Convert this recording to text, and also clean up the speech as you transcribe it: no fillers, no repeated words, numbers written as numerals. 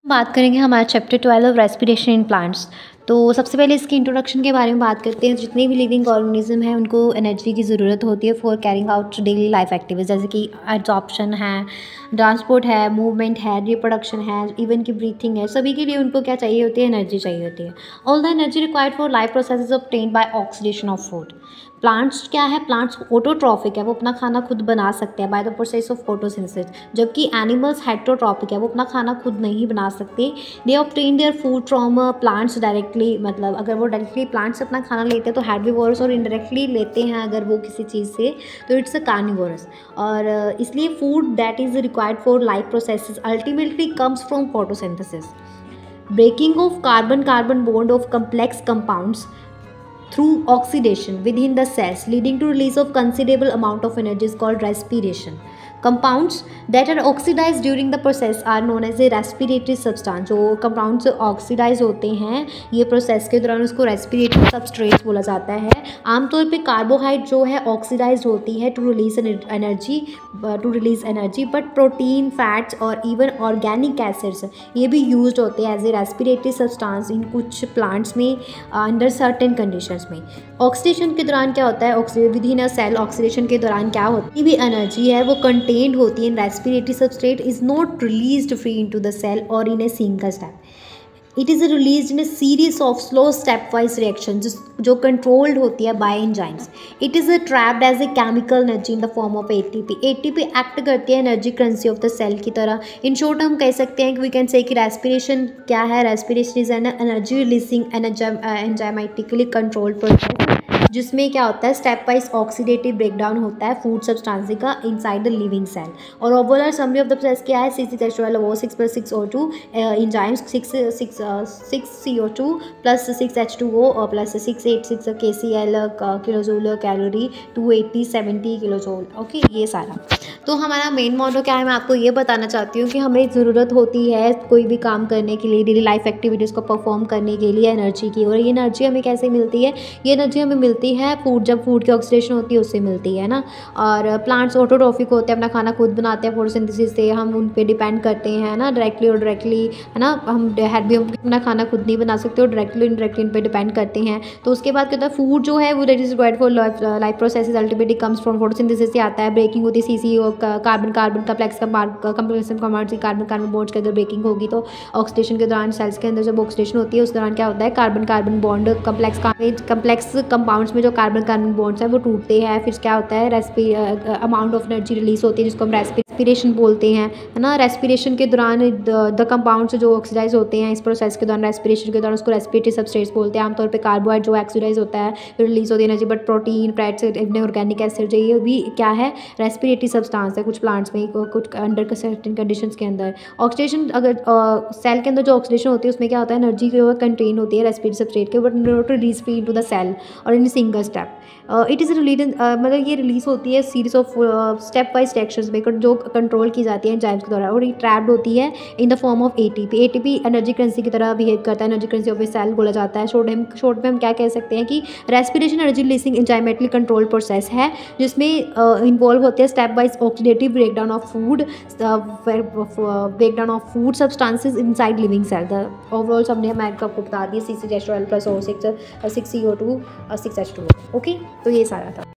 बात करेंगे हमारे चैप्टर 12 रेस्पिरेशन इन प्लांट्स। तो सबसे पहले इसकी इंट्रोडक्शन के बारे में बात करते हैं। जितने भी लिविंग ऑर्गेनिज्म हैं उनको एनर्जी की ज़रूरत होती है for carrying out daily life activities, जैसे कि एब्जॉर्प्शन है, ट्रांसपोर्ट है, मूवमेंट है, रिप्रोडक्शन है, इवन की ब्रीथिंग है। सभी के लिए उनको क्या चाहिए होती है? एनर्जी चाहिए होती है। All the energy required for life process is obtained by oxidation of food. Plants क्या है? प्लांट्स ऑटोट्रॉफिक है, वो अपना खाना खुद बना सकते हैं by the process of photosynthesis. जबकि एनिमल्स हेटेरोट्रॉफिक है, वो अपना खाना खुद नहीं बना सकते। They obtain their food from plants directly, मतलब अगर वो डायरेक्टली प्लांट से अपना खाना लेते हैं तो हेर्बिवोरस, और इनडायरेक्टली लेते हैं अगर वो किसी चीज़ से तो इट्स अ कार्निवोरस। और इसलिए food that is required for life processes ultimately comes from photosynthesis. Breaking off carbon carbon bond of complex compounds through oxidation within the cells, leading to release of considerable amount of energy, is called respiration. Compounds that are oxidized during the process are known as a respiratory substance. जो compounds oxidize होते हैं ये process के दौरान उसको respiratory substrates बोला जाता है। आमतौर पे कार्बोहाइड्रेट जो है ऑक्सीडाइज होती है to release energy, but protein, fats और इवन ऑर्गेनिक एसिड्स ये भी यूज होते हैं as a respiratory substance in कुछ प्लांट्स में अंडर सर्टेन कंडीशंस में। ऑक्सीडेशन के दौरान क्या होता है? विदिन अ सेल ऑक्सीडेशन के दौरान क्या होती है? भी एनर्जी है वो कंटेन्ड होती है in respiratory substrate, is not released free into the cell और in a single step. It is release in a series of slow step wise reaction जो कंट्रोल्ड होती है by enzymes. It is trapped as a chemical energy in the form of ATP. ATP act करती है energy currency of the cell की तरह। In short हम कह सकते हैं कि वी कैन से कि रेस्पिरेशन क्या है? Respiration is an energy releasing enzymatically controlled process जिसमें क्या होता है? स्टेप वाइज ऑक्सीडेटिव ब्रेकडाउन होता है फूड सब्सटेंस का इनसाइड द लिविंग सेल। और overall summary of the process क्या है? C6H12O6 + 6O2 enzymes 6CO2 + 6H2O और + 686 KCl kilojoule calorie 280-70 kilojoule. Okay, ये सारा। तो हमारा मेन मोटो क्या है? मैं आपको ये बताना चाहती हूँ कि हमें ज़रूरत होती है कोई भी काम करने के लिए, डेली लाइफ एक्टिविटीज़ को परफॉर्म करने के लिए एनर्जी की। और ये एनर्जी हमें कैसे मिलती है? ये एनर्जी हमें मिलती है जब फूड की ऑक्सीडेशन होती है उससे मिलती है ना। और प्लांट्स ऑटोट्रॉफिक होते हैं, अपना खाना खुद बनाते हैं फोटोसिंथेसिस से, हम उन पे डिपेंड करते हैं ना, डायरेक्टली और डायरेक्टली, है ना। हम अपना खाना खुद नहीं बना सकते और डायरेक्टली इनडायरेक्टली इन पे डिपेंड करते हैं। तो उसके बाद क्या होता है? फूड जो है वो that is required for life processes ultimately comes from photosynthesis से आता है। ब्रेकिंग होती है सीसी और कार्बन कार्बन कंप्लेक्स कंपाउंड्स की कार्बन कार्बन बॉन्ड्स की अगर ब्रेकिंग होगी तो ऑक्सीडेशन के दौरान सेल्स के अंदर जब ऑक्सीडेशन होती है उस दौरान क्या होता है? Carbon carbon bond complex compounds में जो कार्बन कार्बन बॉन्ड्स हैं वो टूटते हैं। फिर क्या होता है? अमाउंट ऑफ एनर्जी रिलीज होती है जिसको हम रेस्पिरेशन बोलते हैं, है ना। रेस्पिरेशन के दौरान द कंपाउंड्स जो ऑक्सीडाइज होते हैं इस प्रोसेस के दौरान, रेस्पिरेशन के दौरान, उसको रेस्पिरेटरी सबस्ट्रेट्स बोलते हैं। आमतौर पे कार्बोहाइड्रेट जो ऑक्सीडाइज होता है फिर रिलीज होती है energy, but protein, fats, organic acid ये भी क्या है? रेस्पिरेटरी सब्सटेंस है कुछ प्लांट्स में, कुछ अंडर सर्टेन कंडीशंस के अंदर। ऑक्सीडेशन अगर सेल के अंदर जो ऑक्सीडेशन होती है उसमें क्या होता है? एनर्जी जो कंटेन होती है रेस्पिरेटरी सबस्ट्रेट के, but not release free into the cell और in single step. It is release मतलब ये रिलीज होती है series of step wise reactions में जो कंट्रोल की जाती है एंजाइम्स के द्वारा, और ये ट्रैप्ड होती है in the form of ATP. ATP energy currency की तरह बिहेव करता है, energy currency of a cell बोला जाता है। शॉर्ट में हम क्या कह सकते हैं कि respiration energy releasing enzymatically control process है जिसमें इन्वॉल्व होते हैं step wise oxidative breakdown of food substances inside living cell. Overall सबने मैं आपको बता दिया C6H12 + O6 6CO2 6H2O। Okay, तो ये सारा था।